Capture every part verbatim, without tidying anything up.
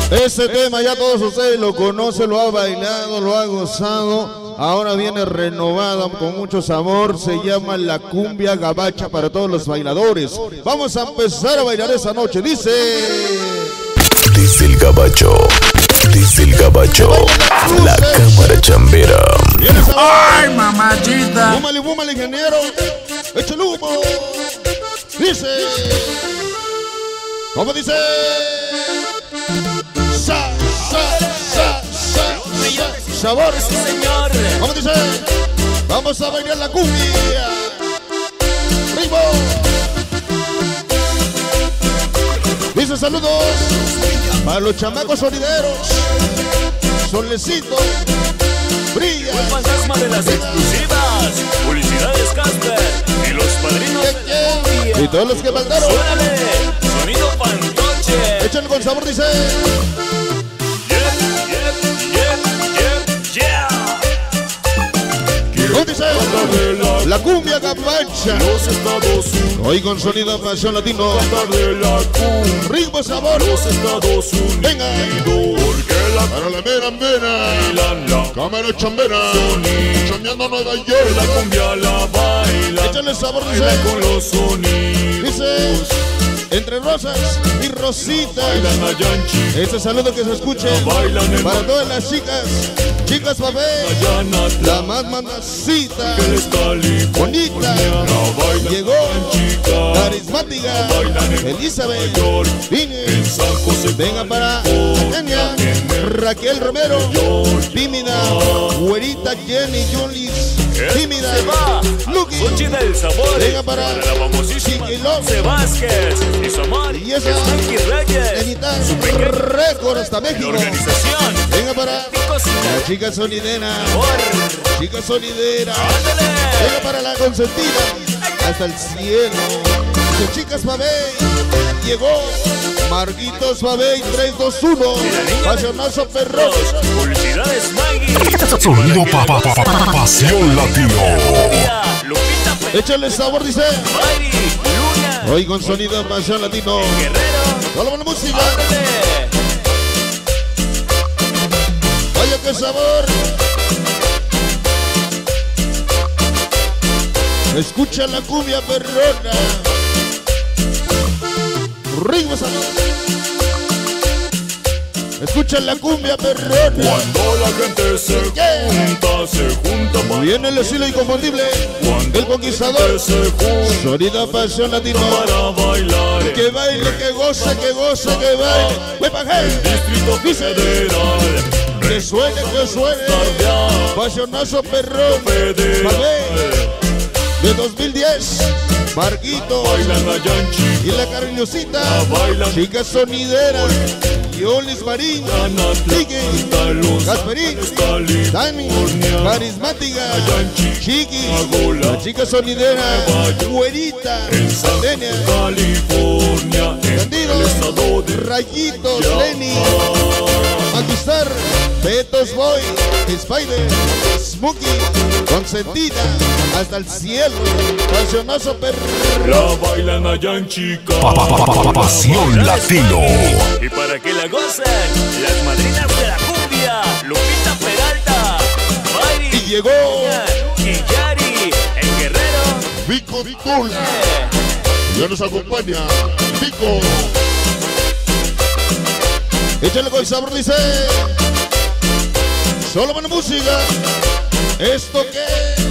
Este tema ya todos ustedes lo conocen, lo han bailado, lo han gozado. Ahora viene renovada con mucho sabor. Se llama la cumbia gabacha para todos los bailadores. Vamos a empezar a bailar esa noche. Dice... Desde el gabacho, desde el gabacho, la cámara chambera. ¡Ay, mamachita! Fúmale, fúmale, ingeniero. Échale humo. Dice... ¿Cómo dice? Sa, sa, sa, sa, sa. Sabor. ¿Cómo dice? Vamos a bailar la cumbia. ¡Ritmo! Dice saludos para los chamacos sonideros. Solecito brilla. El fantasma de las exclusivas. Publicidades Casper y los padrinos de cumbia. Y todos los que mandaron. Suénale, sonido fantoche. Échale con sabor, dice. Yeah, yeah, yeah, yeah, yeah. ¿Cómo dice? La cumbia gabacha. Los Estados Unidos. Hoy con sonido pasión latino. Cantar de la cumbia. Ritmo sabor. Los Estados Unidos. Venga. Porque la Para la mera mera. bailan la Cámara chambera. Chambeando Nueva la York. cumbia la baila. Échale sabor, Baila dice. con los sonidos. Dice. Entre rosas y rositas. Bailan allá en Chile. Este saludo que se escuche Bailan en para todas las chicas. Chicas papel. allá en La Atlanta. más mamacita. Que es California. Bonita. La bailan Llegó. en Chicago. Carismática. Bailan en Elizabeth. Nueva York. Vine. En San José. Venga para Kenia. Raquel Romero. Tímida. Güerita Jenny Julis. Tímida. Se va. Lucky. Sochi del sabor. Venga para la famosísima Chiqui Love. José Vázquez y su amor. Y esa Frankie Reyes. Enita Récord hasta La México. organización. Venga para Picos la chica sonidera. Sabor. Chica sonidera. Ándale. Venga para la consentida. Hasta el cielo. Dice, chicas Babey. Llegó Marquitos Babey tres dos uno. Pasionazo perro. Publicidades Maggie. Sonido pa, pa, pa, pa, pasión latino. Lupita Pe- Échale sabor, dice. Mayri, Luna. Hoy con sonido pasión latino. Guerrero. Solo buena música. Ándale. Vaya que sabor. Escucha la cumbia perrona. Ritmo sabor. Escucha la cumbia perrona. Cuando la gente se junta, se junta para Viene el estilo inconfundible. El conquistador. se junta Sonido pasión latino. para bailar. Que baile, que goce, que goce, que baile. Huepa, hey. Distrito Federal. Que suene, que suene. Pasionazo perrón. Federal. Babey. De dos mil diez. Marquito. Bailan allá en Chile. Y la Carliosita. Bailan. Chica sonidera. Yolis Marín. Chiqui. Gasperín. Dani. Carismática. Chiqui. La chica sonidera. Güerita. Denia. California. Candido. El estado de Rayitos. Lenny. Maquistar. Betos Boy. Spider. Smokey. Consentida. Hasta el cielo. Pasionazo perro. la bailan allá en Chicago. Pa, pa, pa, pa, pa, pasión latino. Y para que la gocen, las madrinas de la cumbia, Lupita Peralta, Mayri, Y llegó y Yari, en Guerrero. Vico Vicula. Ya nos acompaña Vico. Échale con sabor, dice. Solo buena música. ¿Esto qué?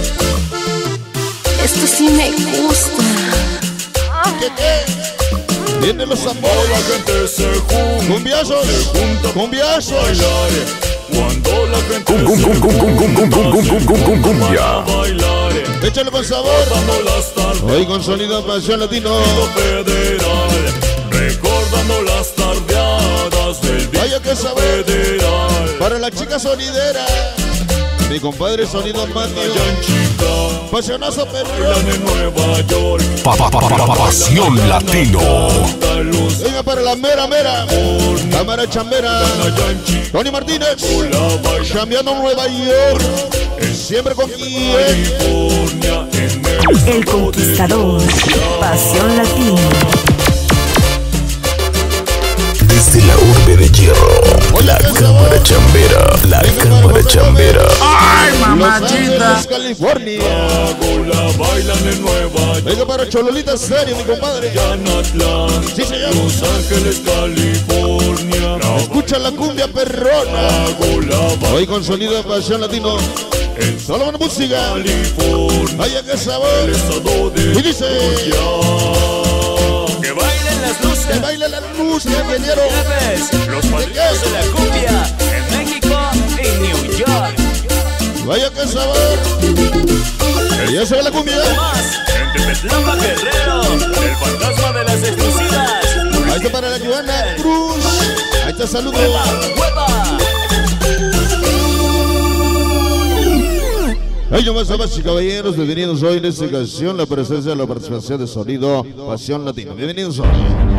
Esto sí me gusta. ¿Qué qué? Vienen los Cuando tambores. la gente se junta, Cumbiazos. se junta para Cumbiazos. bailar. Cuando la gente Cum, cum, cum, cum, cum, cum, cum, cum, cum, cum, cum, cumbia. bailar. Échale con sabor. Recordando las tardes Hoy con sonido pasión latino. federal. Recordando las tardeadas del Vaya que sabor. federal. Para la chica sonidera. Mi compadre sonido Mateo. Allá en Chicago. Pasionazo perro. Bailan en Nueva York. Pa, pa, pa, pa, pa, pasión latino. Santa Luz. Venga para la mera mera. Cámara chambera. Allá en Chicago. Tony Martínez. La bailan Chambeando Nueva York. Siempre con quién. California. En el El conquistador. Pasión latino. Desde la urbe de hierro, la cámara chambera, la cámara chambera. ¡Ay, Los mamachita! Ángeles, California. La bailan en Nueva York, Venga para Chololita Serio, mi compadre. Anatlán, Sí, señor. Los Ángeles, California. Escucha la cumbia perrona. Hago la baila Hoy con sonido de Pasión Latino. en Solo buena música. California, Vaya que el sabor. estado de Y dice Georgia. Que bailen las luces. que baila la música, ingeniero. Jefes, los padrinos de la cumbia en México y New York. Vaya que sabor. Y ya se ve la cumbia. Más en Tepetlapa, Guerrero, el fantasma de las exclusivas. Ahí está para la Joana Cruz. Ahí está, saludos. ¡Hueva, hueva! Ahí nomás, damas y caballeros, bienvenidos hoy en esta ocasión, la presencia de la participación de sonido Pasión Latino. Bienvenidos hoy.